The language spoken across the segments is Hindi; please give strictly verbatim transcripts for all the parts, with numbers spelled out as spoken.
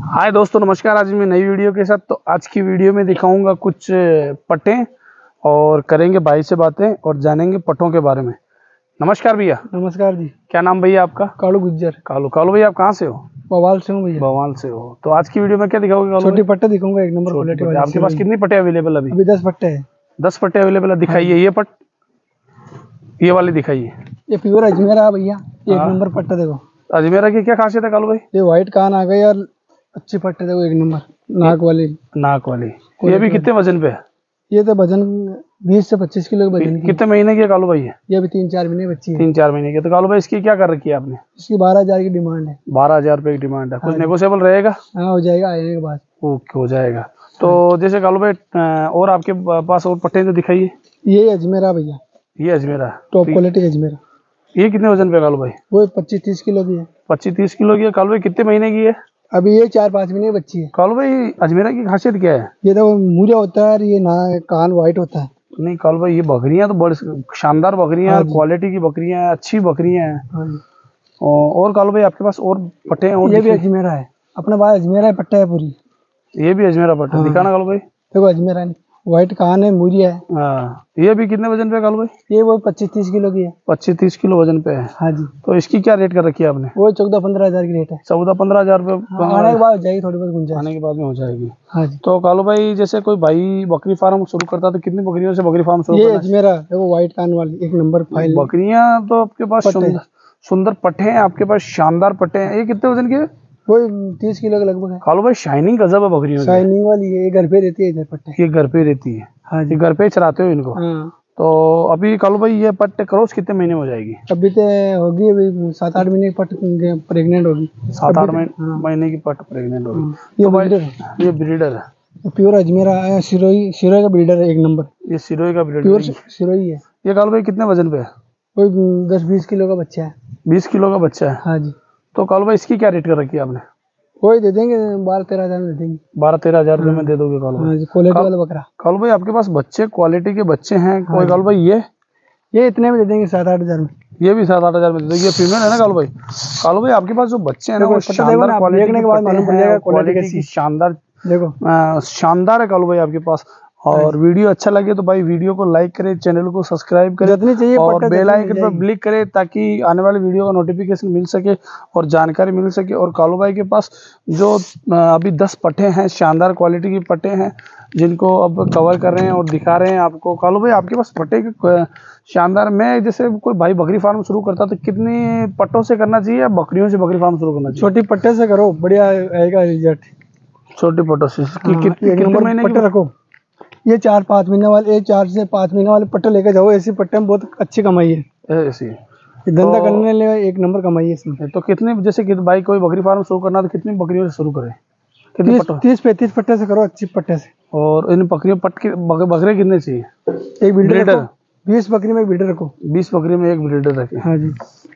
हाय दोस्तों, नमस्कार। आज मैं नई वीडियो के साथ तो आज की वीडियो में दिखाऊंगा कुछ पट्टे और करेंगे भाई से बातें और जानेंगे पट्टों के बारे में। नमस्कार भैया। नमस्कार जी। क्या नाम भैया आपका? कालू गुज्जर। कालू कालू भैया, आप कहाँ से हो? बवाल से हूँ भैया। बवाल से हो। तो आज की वीडियो में क्या दिखाओगे? छोटी पट्टे दिखाऊंगा, एक नंबर क्वालिटी वाली। आपके पास कितनी पट्टे अवेलेबल? अभी अभी दस पट्टे हैं। दस पट्टे अवेलेबल है। दिखाइए ये पट, ये वाली दिखाइए। ये प्योर अजमेरा है भैया, एक नंबर पट्टा देखो। अजमेरा की क्या खासियत है कालू भाई? ये व्हाइट कान आ गई और अच्छी पट्टे देखो, एक नंबर नाक वाली। नाक वाली। ये भी कितने वजन पे है? ये तो वजन बीस से पच्चीस किलो के वजन की। कितने महीने की है कालू भाई? ये अभी तीन चार महीने बच्ची है। तीन चार महीने की। तो कालू भाई इसकी क्या कर रखी है आपने? इसकी बारह हजार की डिमांड है। बारह हजार रुपए की डिमांड है। कुछ नेगोशिएबल रहेगा? हाँ, हो जाएगा आने के बाद। ओके, हो जाएगा। तो जैसे कालू भाई और आपके पास और पट्टे तो दिखाइए। ये अजमेरा भैया, ये अजमेरा टॉप क्वालिटी अजमेरा। ये कितने वजन पे कालू भाई? वो पच्चीस तीस किलो की है। पच्चीस तीस किलो की है। कालू भाई कितने महीने की है? अभी ये चार पाँच महीने की बच्ची है। कालू भाई अजमेरा की खासियत क्या है? ये तो मुझे होता है, ये ना कान व्हाइट होता है। नहीं कालू भाई, ये बकरियां तो बड़ी शानदार बकरियां हैं, क्वालिटी की बकरियां हैं, अच्छी बकरियां हैं। और कालू भाई आपके पास और पट्टे हैं? और ये भी अजमेरा है, अपने पास अजमेरा पट्टा है पूरी। ये भी अजमेरा पट्टा दिखाना कालू भाई। देखो अजमेरा नहीं, व्हाइट कान है, मूरी है। हाँ, ये भी कितने वजन पे है कालू भाई? ये वो पच्चीस तीस किलो की है। पच्चीस तीस किलो वजन पे है। हाँ जी। तो इसकी क्या रेट कर रखी है आपने? वो चौदह पंद्रह हजार की रेट है। चौदह पंद्रह हजार रुपये आने के बाद हो जाएगी, थोड़ी बहुत गुंजाइश आने के बाद में हो जाएगी। हाँ जी। तो कालू भाई जैसे कोई भाई बकरी फार्म शुरू करता है तो कितनी बकरियों से बकरी फार्म शुरू ये करना? अजमेरा देखो, व्हाइट कान वाली एक नंबर फाइल। बकरियां तो आपके पास सुंदर सुंदर पट्टे हैं, आपके पास शानदार पट्टे हैं। ये कितने वजन के? वो तीस किलो के लगभग है। कालू भाई शाइनिंग गजब है बकरियों की। शाइनिंग वाली है, ये घर पे रहती है इधर पट्टे। ये घर पे रहती है? हाँ जी। ये घर पे चराते हो इनको? हाँ। तो अभी कालू भाई ये पट्टे क्रॉस कितने महीने में हो जाएगी? अभी तो होगी, अभी सात आठ महीने की पट प्रेग्नेंट होगी। सात आठ महीने की पट प्रेग्नेंट होगी। ये ब्रीडर है, ये ब्रीडर है। प्योर अजमेरा है, सिरोही सिरोही का ब्रीडर है, एक नंबर। ये सिरोही का ब्रीडर प्योर सिरोही है। ये कालू भाई कितने वजन पे है? कोई दस बीस किलो का बच्चा है। बीस किलो का बच्चा है? हाँ जी। तो कालू भाई इसकी क्या रेट कर रखी है आपने? कोई दे देंगे, बारह तेरह हजार में दे देंगे। बारह तेरह हजार रुपये में दे दोगे कालू भाई? हाँ जी, क्वालिटी वाला बकरा। कालू भाई आपके पास बच्चे क्वालिटी के बच्चे हैं कोई? कालू भाई ये ये इतने में दे देंगे, सात आठ हजार में। ये भी सात आठ हजार में दे दोगे। ये फीमेल है ना कालू भाई? कालू भाई आपके पास जो बच्चे हैं ना वो शानदार क्वालिटी के बाद मालूम पड़ जाएगा क्वालिटी कैसी शानदार। देखो शानदार है कालू भाई आपके पास। और वीडियो अच्छा लगे तो भाई वीडियो को लाइक करें, चैनल को सब्सक्राइब करें जितनी चाहिए और बेल आइकन पर क्लिक करें ताकि आने वाले वीडियो का नोटिफिकेशन मिल सके और जानकारी मिल सके। और कालू भाई के पास जो अभी दस पट्टे हैं, शानदार क्वालिटी के पट्टे हैं जिनको अब कवर कर रहे हैं और दिखा रहे हैं आपको। कालू भाई आपके पास पट्टे के शानदार, मैं जैसे कोई भाई बकरी फार्म शुरू करता तो कितने पट्टों से करना चाहिए या बकरियों से बकरी फार्म शुरू करना चाहिए? छोटी पट्टे से करो, बढ़िया आएगा रिजल्ट। छोटे पट्टों से कितने महीने पट्टे रखो? ये चार पाँच महीने वाले, एक चार से पाँच महीने वाले पट्टे लेके जाओ। ऐसी पट्टे में बहुत अच्छी कमाई है। ऐसी धंधा तो, करने ले एक नंबर कमाई है इसमें। तो कितने जैसे कि भाई कोई बकरी फार्म शुरू करना तो कितनी बकरियों से शुरू करें? कितने तीस, तीस पैंतीस पट्टे से करो, अच्छी पट्टे से। और इन बकरियों पट के बकरे कितने चाहिए? एक ब्रीडर, बीस बकरी में एक ब्रीडर रखो। बीस बकरी में एक ब्रीडर रखे। हाँ जी।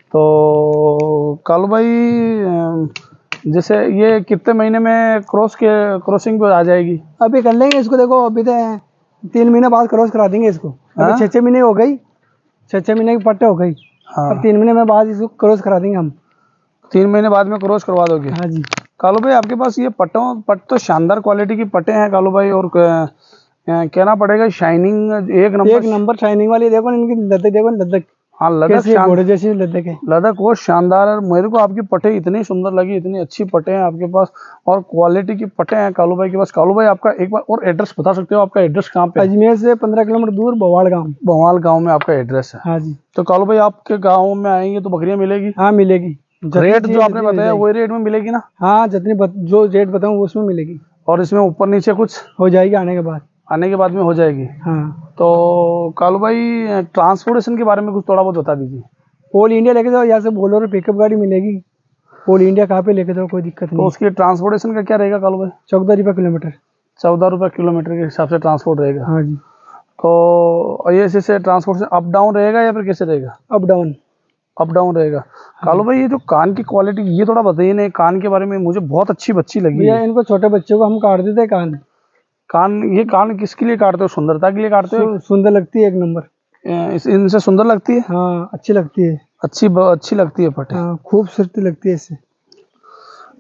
तो कालू भाई जैसे ये कितने महीने में क्रॉस के क्रॉसिंग पे आ जाएगी? अभी कर लेंगे इसको। देखो अभी तो तीन महीने बाद क्रॉस करा देंगे इसको। अभी छः छः महीने हो गई, छः छः महीने की पट्टे हो गई। हाँ। अब तीन महीने में बाद इसको क्रॉस करा देंगे हम। तीन महीने बाद में क्रॉस करवा दोगे? हाँ जी। कालू भाई आपके पास ये पट्टों पट तो शानदार क्वालिटी की पट्टे हैं कालू भाई। और कहना पड़ेगा शाइनिंग एक नंबर, एक नंबर शाइनिंग वाली। देखो इनकी लद्दक, देखो लद्दक। हाँ, लद्दक घोड़े जैसी लद्दक है। लद्दक वो शानदार है। मेरे को आपकी पट्टे इतनी सुंदर लगी, इतनी अच्छी पट्टे हैं आपके पास और क्वालिटी की पट्टे हैं कालू भाई के पास। कालू भाई आपका एक बार और एड्रेस बता सकते हो? आपका एड्रेस कहाँ पे? अजमेर से पंद्रह किलोमीटर दूर बवाल गाँव। बवाल गाँव में आपका एड्रेस है? हाँ जी। तो कालू भाई आपके गाँव में आएंगे तो बकरियां मिलेगी? हाँ मिलेगी। रेट जो आपने बताया वही रेट में मिलेगी ना? हाँ, जितनी जो रेट बताऊँ उसमें मिलेगी। और इसमें ऊपर नीचे कुछ हो जाएगी आने के बाद? आने के बाद में हो जाएगी। हाँ। तो कालू भाई ट्रांसपोर्टेशन के बारे में कुछ थोड़ा बहुत बता दीजिए। ऑल इंडिया लेके जाओ, यहाँ से बोलो पिकअप गाड़ी मिलेगी। ऑल इंडिया कहाँ पे लेके जाओ, कोई दिक्कत नहीं। तो उसकी ट्रांसपोर्टेशन का क्या रहेगा कालू भाई? चौदह रुपये किलोमीटर। चौदह रुपये किलोमीटर के हिसाब से ट्रांसपोर्ट रहेगा? हाँ जी। तो ये जैसे ट्रांसपोर्ट अप डाउन रहेगा या फिर कैसे रहेगा? Up down. अप डाउन रहेगा। हाँ। कालू भाई ये जो कान की क्वालिटी ये थोड़ा बताइए ना, कान के बारे में मुझे बहुत अच्छी बच्ची लगी। भैया इनको छोटे बच्चों को हम काट देते हैं कान। कान ये कान किसके लिए काटते हो? सुंदरता के लिए काटते हो? सुंदर लगती है एक नंबर। इनसे सुंदर लगती है? हाँ, अच्छी लगती है। अच्छी अच्छी लगती है पट्टे। हाँ, खूबसूरती लगती है इससे।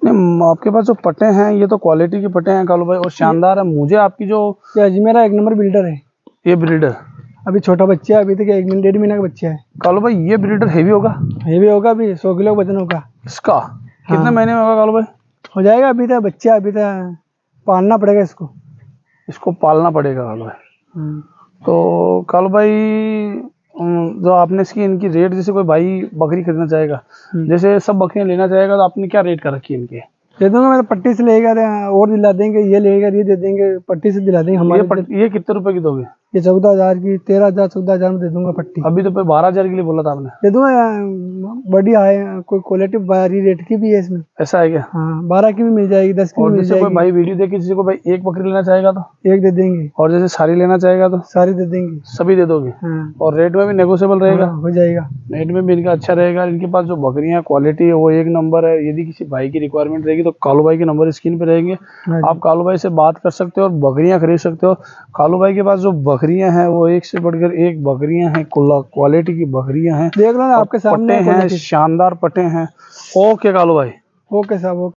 नहीं, आपके पास जो पट्टे हैं ये तो क्वालिटी के पट्टे हैं कालू भाई, और शानदार है। मुझे आपकी जो ये अजमेरा एक नंबर बिल्डर है। ये ब्रीडर अभी छोटा बच्चा है, अभी तक एक महीने डेढ़ महीने का बच्चा है। कालू भाई ये ब्रीडर हेवी होगा? हेवी होगा, अभी सौ किलो का वजन होगा इसका। कितने महीने में होगा कालू भाई? हो जाएगा, अभी तक बच्चा, अभी तक पालना पड़ेगा इसको। इसको पालना पड़ेगा कालू भाई। तो कालू भाई जो आपने इसकी इनकी रेट, जैसे कोई भाई बकरी खरीदना चाहेगा, जैसे सब बकरियां लेना चाहेगा, तो आपने क्या रेट कर रखी है इनके? दे दूंगा मैं, पट्टी से लेगा और दिला देंगे, ये लेगा ये दे देंगे, पट्टी से दिला देंगे हमारे। ये, पट, ये कितने रुपए की दोगे? ये चौदह हजार की, तेरह हजार चौदह हजार में दे दूंगा पट्टी। अभी तो बारह हजार के लिए बोला था आपने। दे दूंगा, बढ़िया है, कोई क्वालिटी बारी रेट की भी है इसमें। ऐसा है क्या? हाँ, बारह की भी मिल जाएगी, दस की भी मिल जाएगी। कोई भाई वीडियो देख के जिसे को भाई एक बकरी लेना चाहेगा तो एक दे देंगे, और जैसे सारी लेना चाहेगा तो सारी दे देंगे। सभी दे दोगे? हाँ। और रेट में भी नेगोशिएबल रहेगा? हाँ, हो जाएगा। रेट में भी इनका अच्छा रहेगा। इनके पास जो बकरियां क्वालिटी है वो एक नंबर है। यदि किसी भाई की रिक्वायरमेंट रहेगी तो कालू भाई के नंबर स्क्रीन पे रहेंगे, आप कालू भाई से बात कर सकते हो और बकरियां खरीद सकते हो। कालू भाई के पास जो बकरियां हैं वो एक से बढ़कर एक बकरियां हैं, क्वालिटी की बकरियां हैं। देख लो ना, आपके सामने पट्टे हैं, शानदार पट्टे हैं। ओके कालू भाई। ओके साहब।